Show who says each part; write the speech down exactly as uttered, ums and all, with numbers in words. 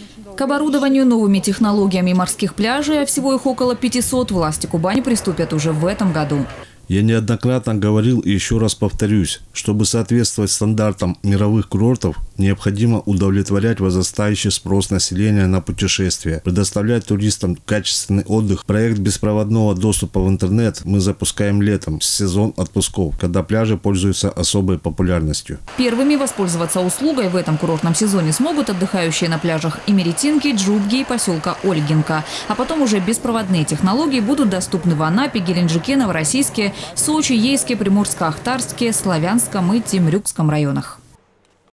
Speaker 1: К оборудованию новыми технологиями морских пляжей, а всего их около пятисот, власти Кубани приступят уже в этом году.
Speaker 2: Я неоднократно говорил и еще раз повторюсь, чтобы соответствовать стандартам мировых курортов, необходимо удовлетворять возрастающий спрос населения на путешествия, предоставлять туристам качественный отдых. Проект беспроводного доступа в интернет мы запускаем летом, в сезон отпусков, когда пляжи пользуются особой популярностью.
Speaker 1: Первыми воспользоваться услугой в этом курортном сезоне смогут отдыхающие на пляжах Имеретинки, Джубги и поселка Ольгинка. А потом уже беспроводные технологии будут доступны в Анапе, Геленджике, Новороссийске, Сочи, Ейске, Приморско-Ахтарске, Славянском и Темрюкском районах.